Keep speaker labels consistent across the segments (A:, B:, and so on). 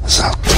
A: Esatto.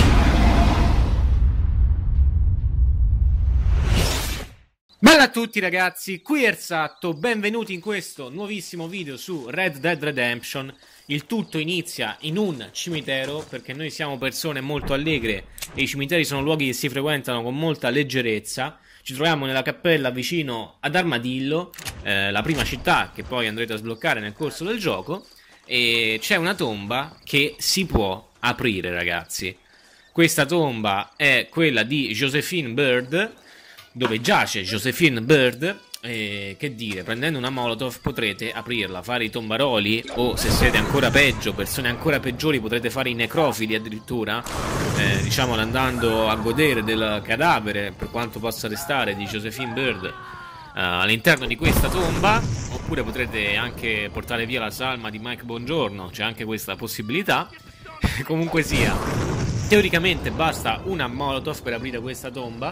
B: Bella a tutti ragazzi, qui Ersatto, benvenuti in questo nuovissimo video su Red Dead Redemption. Il tutto inizia in un cimitero, perché noi siamo persone molto allegre e i cimiteri sono luoghi che si frequentano con molta leggerezza. Ci troviamo nella cappella vicino ad Armadillo, la prima città che poi andrete a sbloccare nel corso del gioco. E c'è una tomba che si può aprire, ragazzi. Questa tomba è quella di Josephine Bird, dove giace Josephine Bird. Che dire, prendendo una Molotov potrete aprirla, fare i tombaroli, o se siete ancora peggio, persone ancora peggiori, potrete fare i necrofili addirittura, diciamo andando a godere del cadavere, per quanto possa restare, di Josephine Bird all'interno di questa tomba. Oppure potrete anche portare via la salma di Mike Bongiorno, c'è anche questa possibilità. Comunque sia, teoricamente basta una Molotov per aprire questa tomba,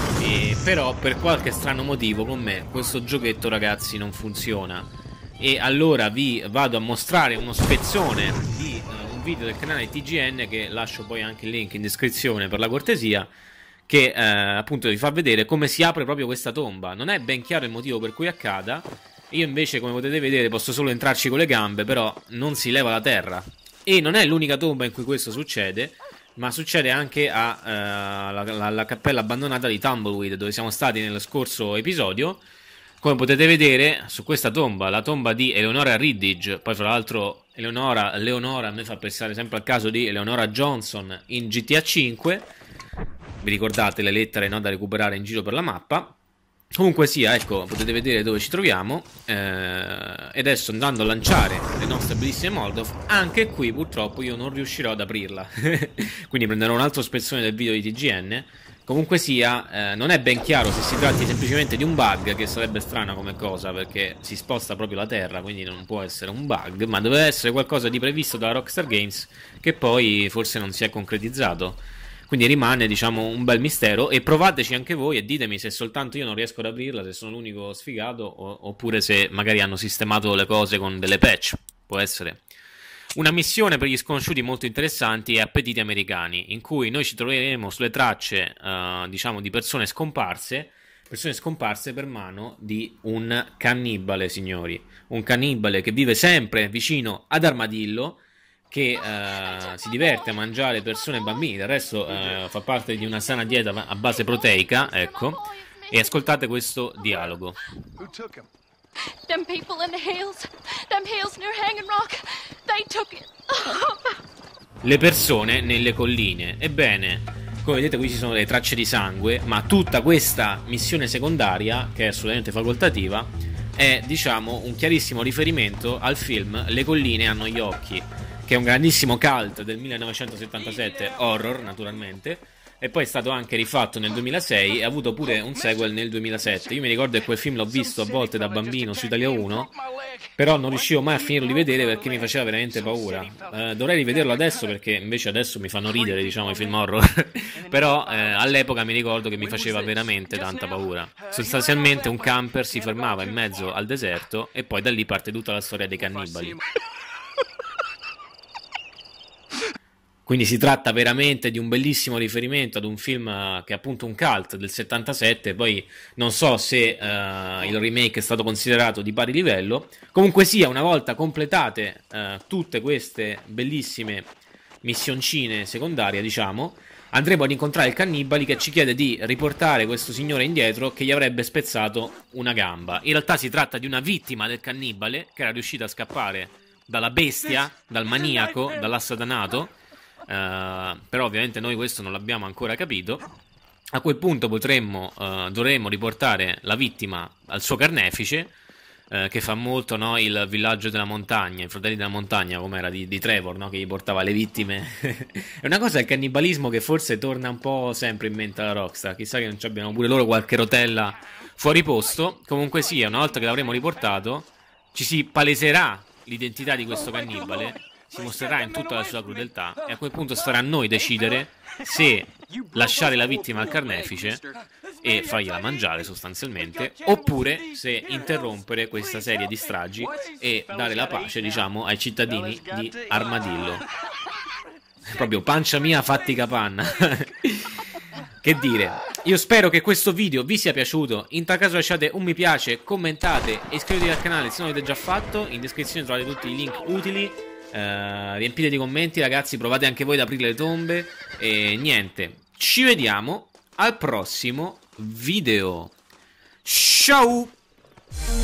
B: però per qualche strano motivo con me questo giochetto, ragazzi, non funziona. E allora vi vado a mostrare uno spezzone di un video del canale TGN, che lascio poi anche il link in descrizione per la cortesia, che appunto vi fa vedere come si apre proprio questa tomba. Non è ben chiaro il motivo per cui accada. Io invece, come potete vedere, posso solo entrarci con le gambe, però non si leva la terra. E non è l'unica tomba in cui questo succede, ma succede anche alla cappella abbandonata di Tumbleweed, dove siamo stati nello scorso episodio. Come potete vedere, su questa tomba, la tomba di Eleonora Riddige, poi fra l'altro Leonora a me fa pensare sempre al caso di Eleonora Johnson in GTA 5. Vi ricordate le lettere, no, da recuperare in giro per la mappa. Comunque sia, ecco, potete vedere dove ci troviamo. E adesso, andando a lanciare le nostre bellissime Molotov, anche qui purtroppo io non riuscirò ad aprirla. Quindi prenderò un altro spezzone del video di TGN. Comunque sia, non è ben chiaro se si tratti semplicemente di un bug, che sarebbe strana come cosa, perché si sposta proprio la terra, quindi non può essere un bug, ma deve essere qualcosa di previsto dalla Rockstar Games, che poi forse non si è concretizzato. Quindi rimane, diciamo, un bel mistero. E provateci anche voi e ditemi se soltanto io non riesco ad aprirla, se sono l'unico sfigato, oppure se magari hanno sistemato le cose con delle patch. Può essere. Una missione per gli sconosciuti molto interessanti è Appetiti Americani, in cui noi ci troveremo sulle tracce, diciamo, di persone scomparse per mano di un cannibale, signori. Un cannibale che vive sempre vicino ad Armadillo, che si diverte a mangiare persone e bambini. Del resto fa parte di una sana dieta a base proteica, ecco. E ascoltate questo dialogo.
C: Them people in the hills near Hanging Rock, they took it.
B: Le persone nelle colline. Ebbene, come vedete qui ci sono le tracce di sangue, ma tutta questa missione secondaria, che è assolutamente facoltativa, è, diciamo, un chiarissimo riferimento al film Le colline hanno gli occhi, che è un grandissimo cult del 1977, horror naturalmente, e poi è stato anche rifatto nel 2006 e ha avuto pure un sequel nel 2007. Io mi ricordo che quel film l'ho visto a volte da bambino su Italia 1, però non riuscivo mai a finirlo di vedere perché mi faceva veramente paura. Dovrei rivederlo adesso, perché invece adesso mi fanno ridere, diciamo, i film horror. Però all'epoca mi ricordo che mi faceva veramente tanta paura. Sostanzialmente un camper si fermava in mezzo al deserto e poi da lì parte tutta la storia dei cannibali. Quindi si tratta veramente di un bellissimo riferimento ad un film che è appunto un cult del 77. Poi non so se il remake è stato considerato di pari livello. Comunque sia, una volta completate tutte queste bellissime missioncine secondarie, diciamo, andremo ad incontrare il cannibale che ci chiede di riportare questo signore indietro che gli avrebbe spezzato una gamba. In realtà si tratta di una vittima del cannibale che era riuscita a scappare dalla bestia, dal maniaco, dall'assatanato. Però ovviamente noi questo non l'abbiamo ancora capito. A quel punto dovremmo riportare la vittima al suo carnefice, che fa molto, no, il villaggio della montagna, i fratelli della montagna, come era di Trevor, no, che gli portava le vittime. È una cosa, il cannibalismo, che forse torna un po' sempre in mente alla Rockstar. Chissà che non ci abbiano pure loro qualche rotella fuori posto. Comunque sia, una volta che l'avremo riportato, ci si paleserà l'identità di questo cannibale, si mostrerà in tutta la sua crudeltà, e a quel punto starà a noi decidere se lasciare la vittima al carnefice e fargliela mangiare sostanzialmente, oppure se interrompere questa serie di stragi e dare la pace, diciamo, ai cittadini di Armadillo. Proprio pancia mia fatti capanna. Che dire, io spero che questo video vi sia piaciuto. In tal caso lasciate un mi piace, commentate e iscrivetevi al canale se non l'avete già fatto. In descrizione trovate tutti i link utili. Riempite di commenti, ragazzi, provate anche voi ad aprire le tombe. E niente, ci vediamo al prossimo video. Ciao!